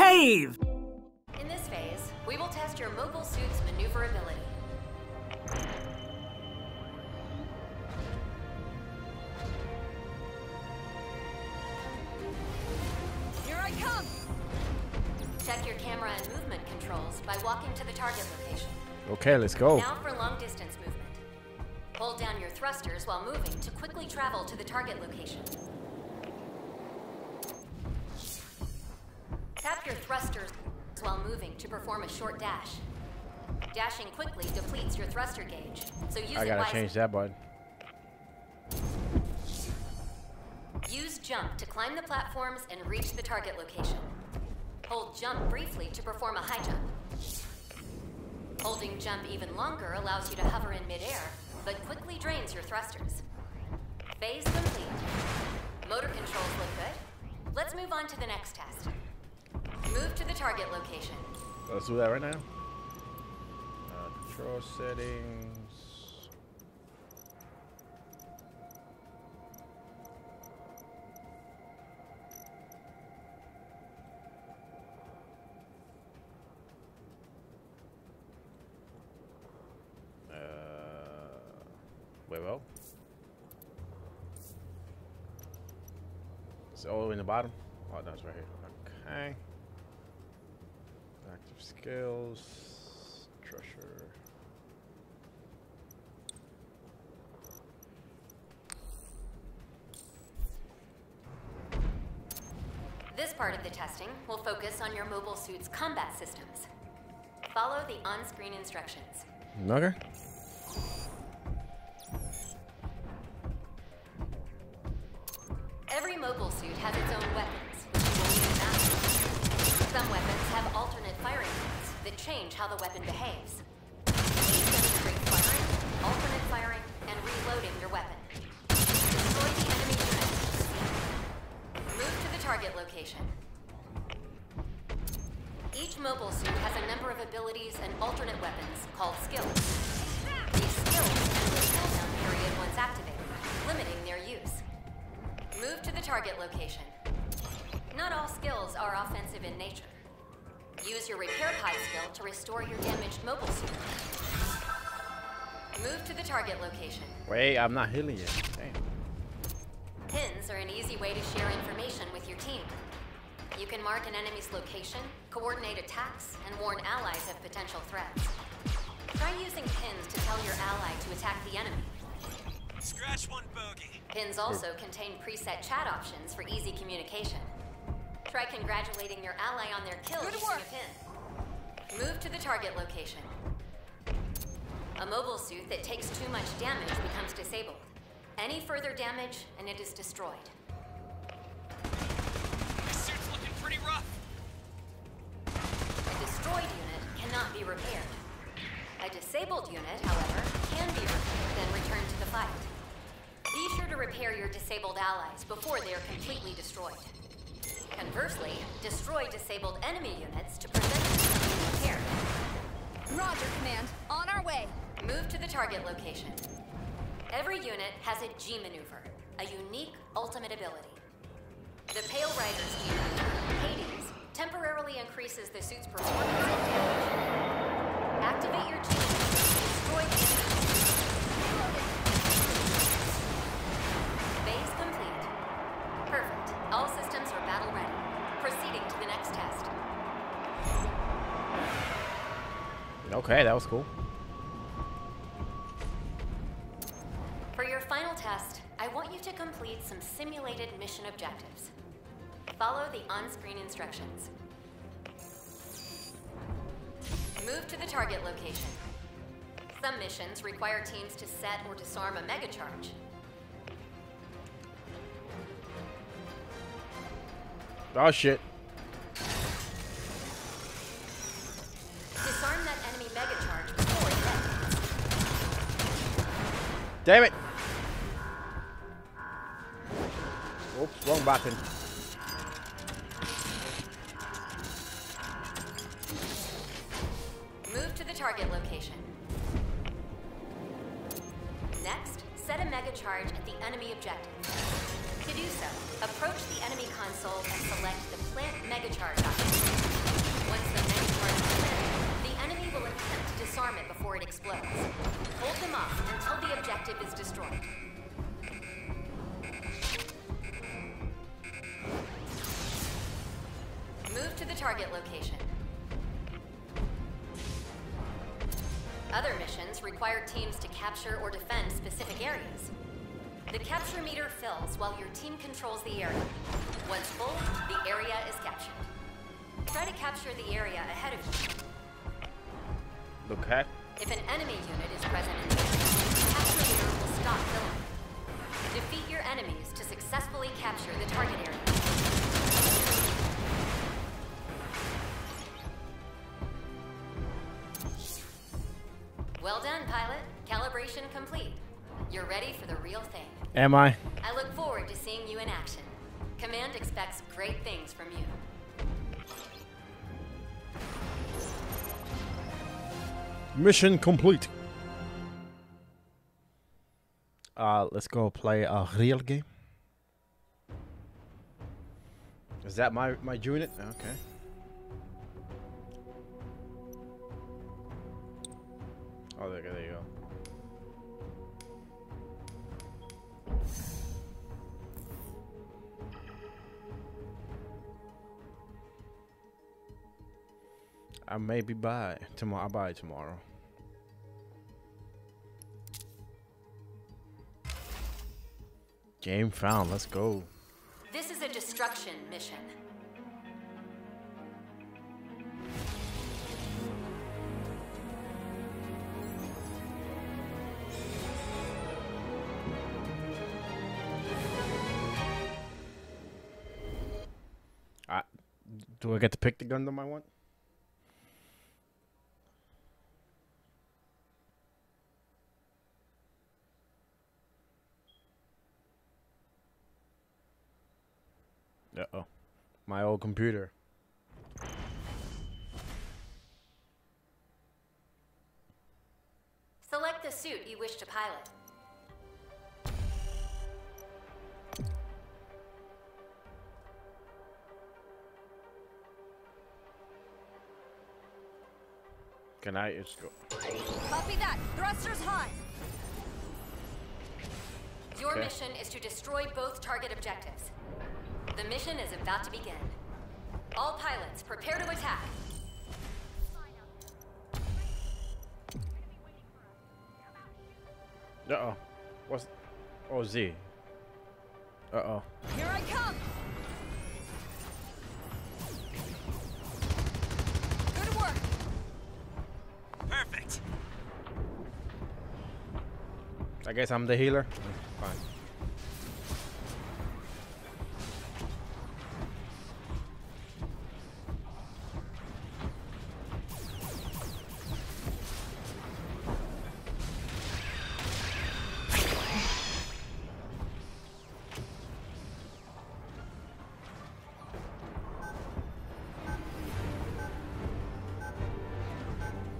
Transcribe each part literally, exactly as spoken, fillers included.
Save! In this phase, we will test your mobile suit's maneuverability. Here I come! Check your camera and movement controls by walking to the target location. Okay, let's go. Now for long distance movement. Hold down your thrusters while moving to quickly travel to the target location. Tap your thrusters while moving to perform a short dash. Dashing quickly depletes your thruster gauge, so use I it gotta wisely. change that button. Use jump to climb the platforms and reach the target location. Hold jump briefly to perform a high jump. Holding jump even longer allows you to hover in midair, but quickly drains your thrusters. Phase complete. Motor controls look good. Let's move on to the next test. Move to the target location. Let's do that right now. Uh, control settings. Wait, well. It's all the way in the bottom. Oh, no, it's right here. Okay. Active skills. Treasure. This part of the testing will focus on your mobile suit's combat systems. Follow the on-screen instructions. Okay. Every mobile suit has its own weapons, which you will need to master. Some weapons have alternate firing modes that change how the weapon behaves. These demonstrate firing, alternate firing, and reloading your weapon. Destroy the enemy unit. Move to the target location. Each mobile suit has a number of abilities and alternate weapons called skills. These skills end the cooldown period once activated, limiting their use. Move to the target location. Not all skills are offensive in nature. Use your repair pie skill to restore your damaged mobile suit. Move to the target location. Wait, I'm not healing yet. Damn. Pins are an easy way to share information with your team. You can mark an enemy's location, coordinate attacks, and warn allies of potential threats. Try using pins to tell your ally to attack the enemy. Scratch one bogey. Pins also contain preset chat options for easy communication. Try congratulating your ally on their kill Good using work. a pin. Move to the target location. A mobile suit that takes too much damage becomes disabled. Any further damage, and it is destroyed. This suit's looking pretty rough. A destroyed unit cannot be repaired. A disabled unit, however, can be repaired and return to the fight. Be sure to repair your disabled allies before they are completely destroyed. Conversely, destroy disabled enemy units to prevent them from being repaired. Roger, Command. On our way. Move to the target location. Every unit has a G maneuver, a unique ultimate ability. The Pale Rider's G maneuver, Hades, temporarily increases the suit's performance and damage. Activate your G maneuver to destroy the enemy. Phase complete. Perfect. All systems are battle ready. Proceeding to the next test. Okay, that was cool. For your final test, I want you to complete some simulated mission objectives. Follow the on-screen instructions. Move to the target location. Some missions require teams to set or disarm a mega charge. Oh shit. Disarm that enemy mega charge before it detonates. Damn it. Oops, wrong button. Move to the target location. Next, set a mega charge at the enemy objective. To do so, approach the enemy console and select the Plant Mega Charge option. Once the many parts clear, the enemy will attempt to disarm it before it explodes. Hold them off until the objective is destroyed. Move to the target location. Other missions require teams to capture or defend specific areas. The capture meter fills while your team controls the area. Once full, the area is captured. Try to capture the area ahead of you. Look at. If an enemy unit is present in the area, the capture meter will stop filling. Defeat your enemies to successfully capture the target area. Well done, pilot. Calibration complete. You're ready for the real thing. Am I? I look forward to seeing you in action. Command expects great things from you. Mission complete. Uh, let's go play a real game. Is that my my unit? Okay. Oh, there, there you go. I maybe buy tomorrow. I'll buy tomorrow. Game found. Let's go. This is a destruction mission. I, do I get to pick the Gundam I want? Uh-oh. My old computer. Select the suit you wish to pilot. Can I just go? Copy that. Thrusters high. Your Okay. mission is to destroy both target objectives. The mission is about to begin. All pilots, prepare to attack. Uh-oh. What's... Oh, Z. Uh-oh. Here I come. Good work. Perfect. I guess I'm the healer. Fine.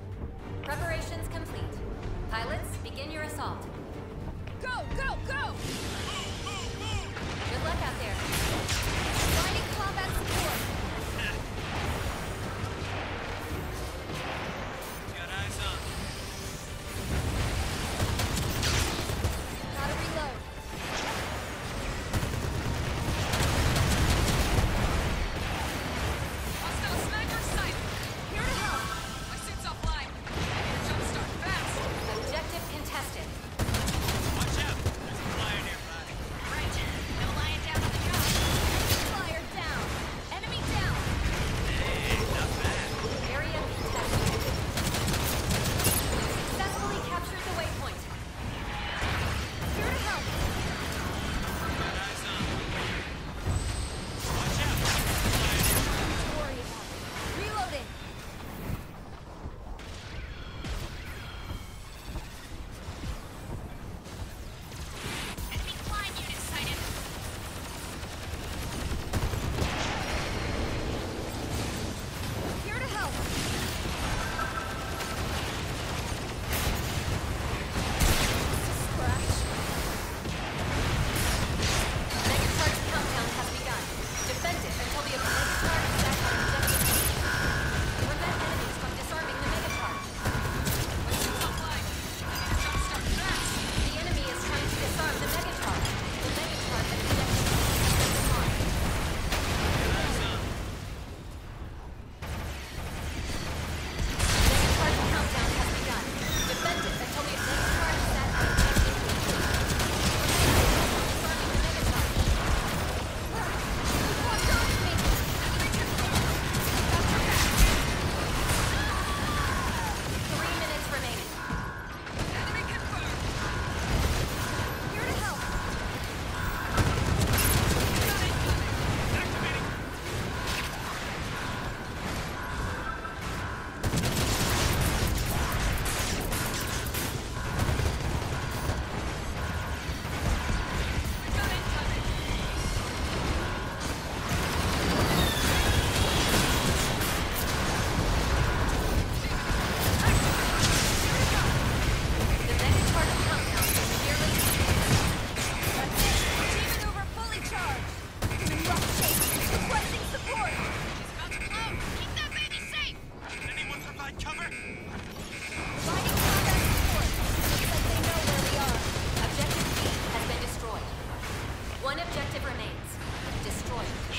Preparations complete. Pilots, begin your assault. Go, go, go.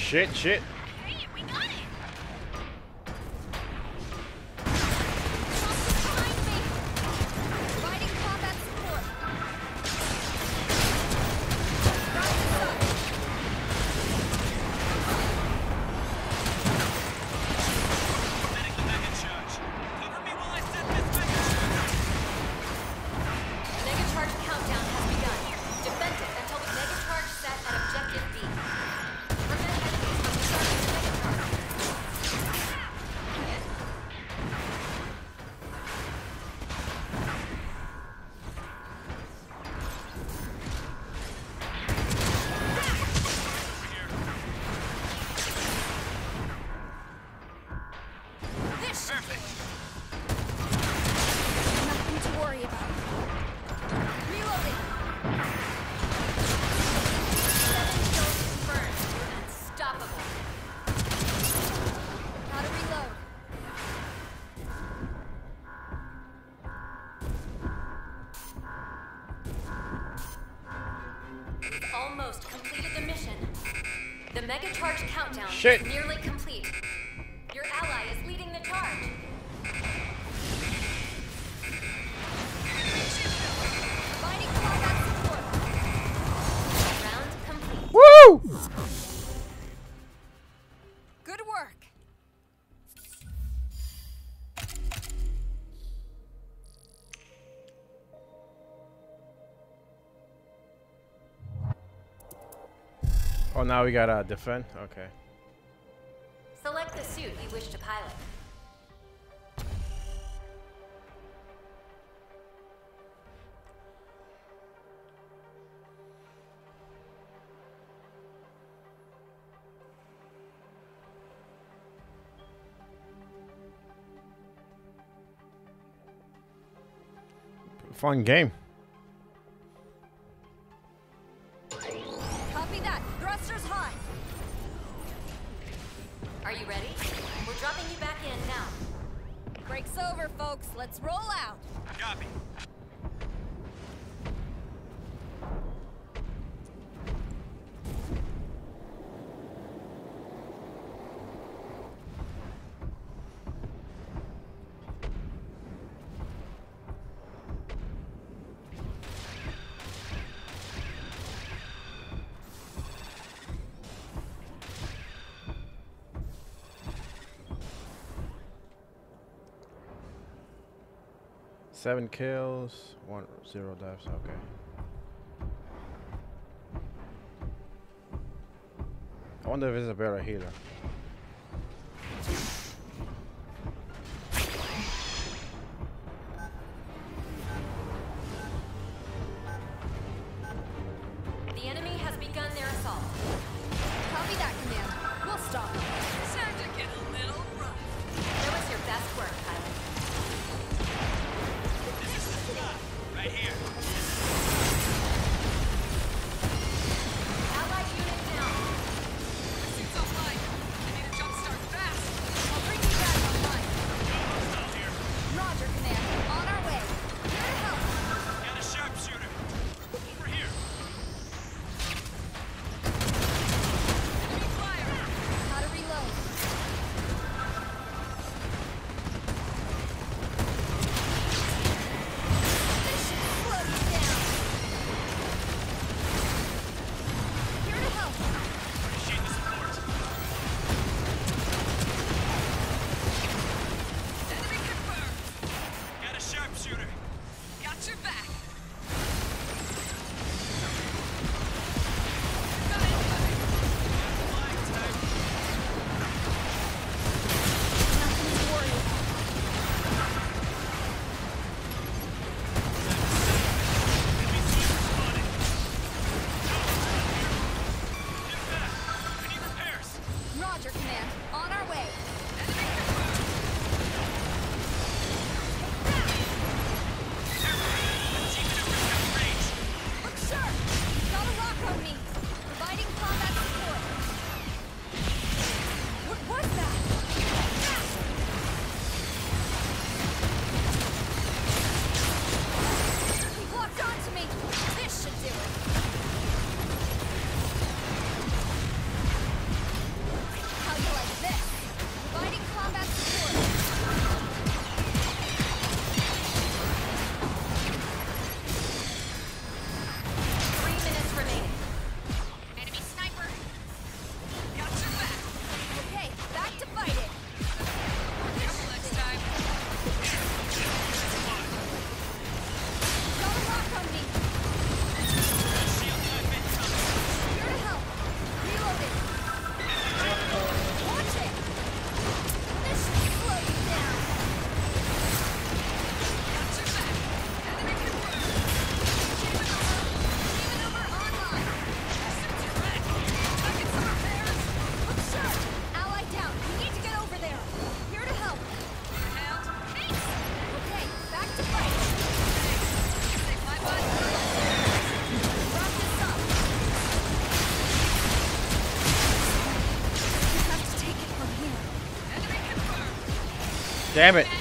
Shit, shit. Hey, we got it! Behind me! Providing combat support. Right side. Setting the mega charge. Cover me while I set this mega charge. Mega charge countdown has begun. Defend it until the mega charge set at objective B. Prevent enemies from starting the mega charge. This Perfect. nothing to worry about. Reloading. Seven kills confirmed. You're unstoppable. Gotta reload. We've almost completed the mission. The mega charge countdown Shit. is nearly complete. Your ally is leading the charge. Providing combat support. Round complete. Woo! Good work. Oh, now we gotta defend? Okay. Select the suit you wish to pilot. Fun game. Copy that. Thrusters high. Are you ready? We're dropping you back in now. Break's over, folks. Let's roll out. Copy. Seven kills, one zero deaths. Okay. I wonder if it's a better healer. The enemy has begun their assault. Copy that, command. We'll stop them. Time to get a little rough. Show us your best work, pilot. This is the spot. Right here. Allied unit down. Pursuit's online. Damn it.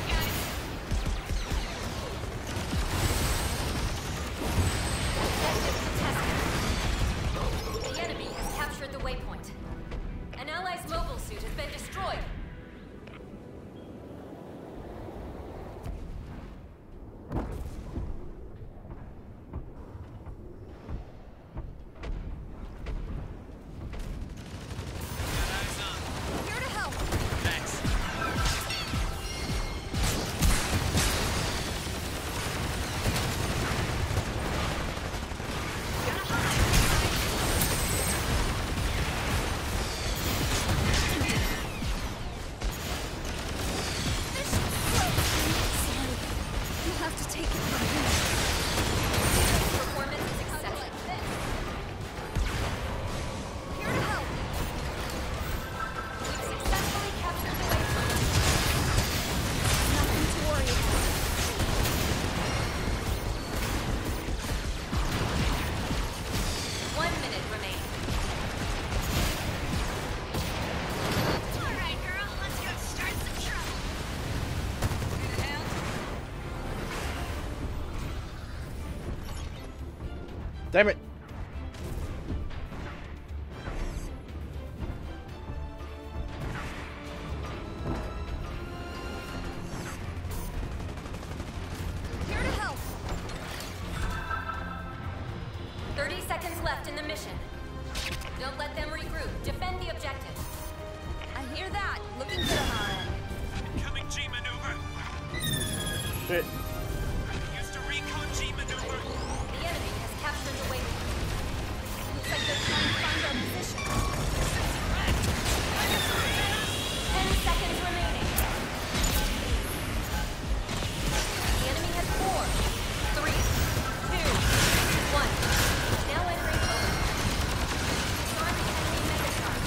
The enemy has captured the waypoint. An ally's mobile suit has been destroyed. Here to help. Thanks. You have to take it from here. Performance is exceptional. Here to help. We've successfully captured the waypoint. Nothing to worry about. One minute remaining. All right, girl. Let's go start some trouble. Damn it. Here to help. thirty seconds left in the mission. Don't let them regroup. Defend the objective. I hear that. Looking good on our end. Incoming G maneuver. Shit. Used to recon G maneuver. The enemy has captured the waypoint. Looks like they're trying to find our position. Ten seconds remaining. The enemy has four, three, two, one. Now entering mode. Disarm the enemy Megatron.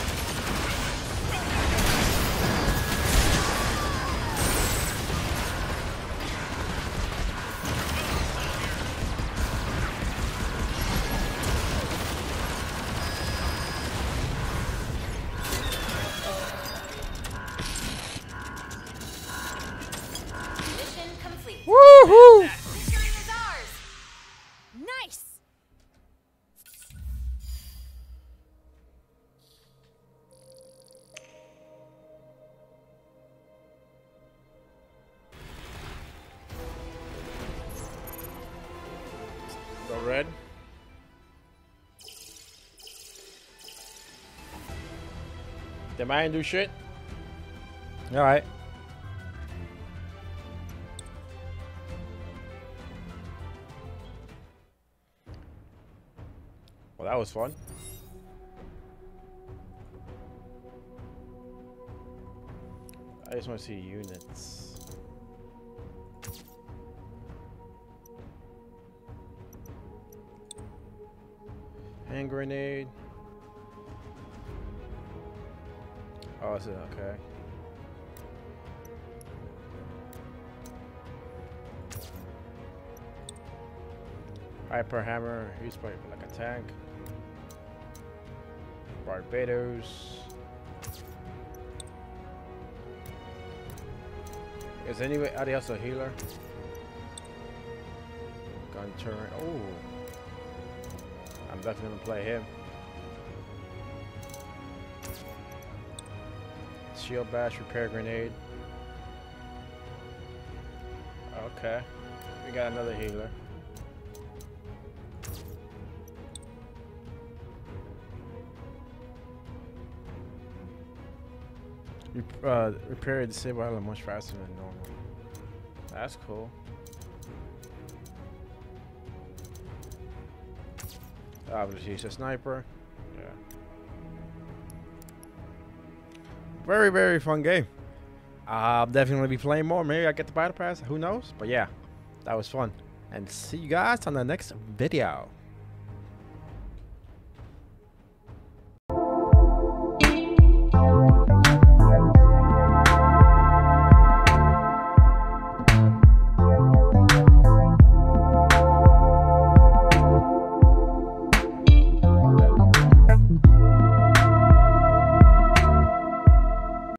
Mission complete. Woohoo! Victory is ours. Nice. Go red. Did mine do shit? Alright. Well, that was fun. I just want to see units. Hand grenade. Oh, is it okay? Hyper hammer, used by like a tank. Barbados. Is anybody else a healer? Gun turret. Oh, I'm definitely gonna play him. Shield bash, repair grenade. Okay, we got another healer. Rep uh, repair disable island much faster than normal. That's cool. Obviously, it's a sniper. Yeah. Very, very fun game. I'll definitely be playing more. Maybe I get the battle pass. Who knows? But yeah, that was fun. And see you guys on the next video.